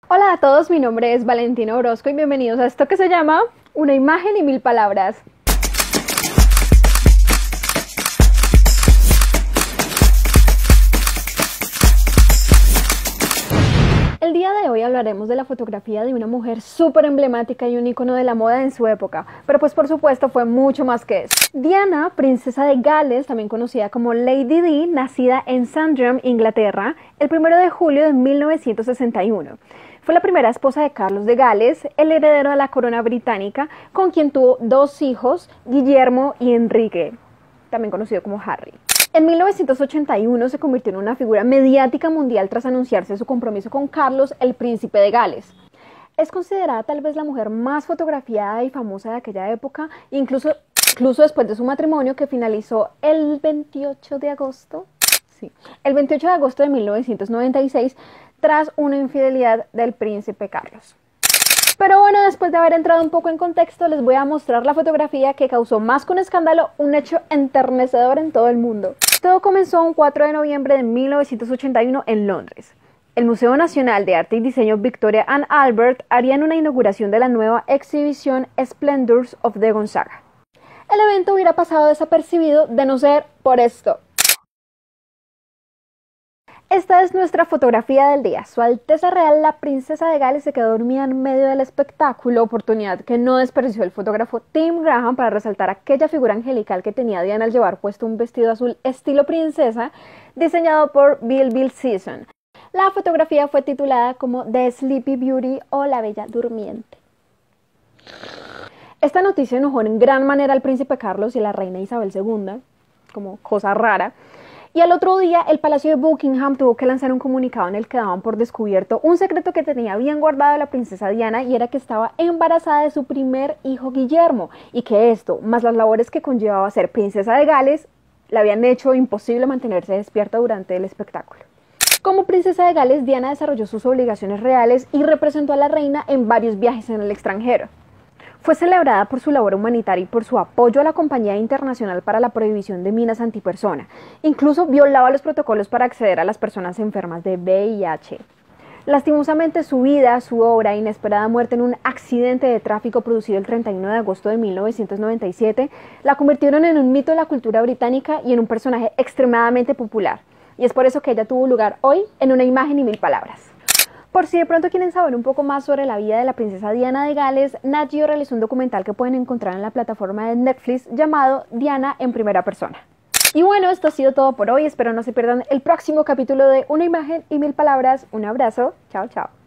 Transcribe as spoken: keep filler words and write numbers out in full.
Hola a todos, mi nombre es Valentina Orozco y bienvenidos a esto que se llama Una imagen y mil palabras. El día de hoy hablaremos de la fotografía de una mujer súper emblemática y un icono de la moda en su época, pero pues por supuesto fue mucho más que eso. Diana, princesa de Gales, también conocida como Lady Di, nacida en Sandringham, Inglaterra, el primero de julio de mil novecientos sesenta y uno. Fue la primera esposa de Carlos de Gales, el heredero de la corona británica, con quien tuvo dos hijos, Guillermo y Enrique, también conocido como Harry. En mil novecientos ochenta y uno se convirtió en una figura mediática mundial tras anunciarse su compromiso con Carlos, el príncipe de Gales. Es considerada tal vez la mujer más fotografiada y famosa de aquella época, incluso, incluso después de su matrimonio que finalizó el veintiocho de agosto, sí, el veintiocho de agosto de mil novecientos noventa y seis, tras una infidelidad del príncipe Carlos. Pero bueno, después de haber entrado un poco en contexto, les voy a mostrar la fotografía que causó más que un escándalo, un hecho enternecedor en todo el mundo. Todo comenzó un cuatro de noviembre de mil novecientos ochenta y uno en Londres. El Museo Nacional de Arte y Diseño Victoria and Albert harían una inauguración de la nueva exhibición Splendors of the Gonzaga. El evento hubiera pasado desapercibido de no ser por esto. Esta es nuestra fotografía del día. Su Alteza Real, la princesa de Gales, se quedó dormida en medio del espectáculo, oportunidad que no desperdició el fotógrafo Tim Graham para resaltar aquella figura angelical que tenía Diana al llevar puesto un vestido azul estilo princesa, diseñado por Bill Bill Season. La fotografía fue titulada como The Sleepy Beauty o La Bella Durmiente. Esta noticia enojó en gran manera al príncipe Carlos y a la reina Isabel segunda, como cosa rara. Y al otro día, el Palacio de Buckingham tuvo que lanzar un comunicado en el que daban por descubierto un secreto que tenía bien guardado la princesa Diana, y era que estaba embarazada de su primer hijo Guillermo, y que esto, más las labores que conllevaba ser princesa de Gales, le habían hecho imposible mantenerse despierta durante el espectáculo. Como princesa de Gales, Diana desarrolló sus obligaciones reales y representó a la reina en varios viajes en el extranjero. Fue celebrada por su labor humanitaria y por su apoyo a la Compañía Internacional para la Prohibición de Minas Antipersona. Incluso violaba los protocolos para acceder a las personas enfermas de V I H. Lastimosamente, su vida, su obra e inesperada muerte en un accidente de tráfico producido el treinta y uno de agosto de mil novecientos noventa y siete la convirtieron en un mito de la cultura británica y en un personaje extremadamente popular. Y es por eso que ella tuvo lugar hoy en Una imagen y mil palabras. Por si de pronto quieren saber un poco más sobre la vida de la princesa Diana de Gales, Nat Geo realizó un documental que pueden encontrar en la plataforma de Netflix llamado Diana en primera persona. Y bueno, esto ha sido todo por hoy. Espero no se pierdan el próximo capítulo de Una imagen y mil palabras. Un abrazo. Chao, chao.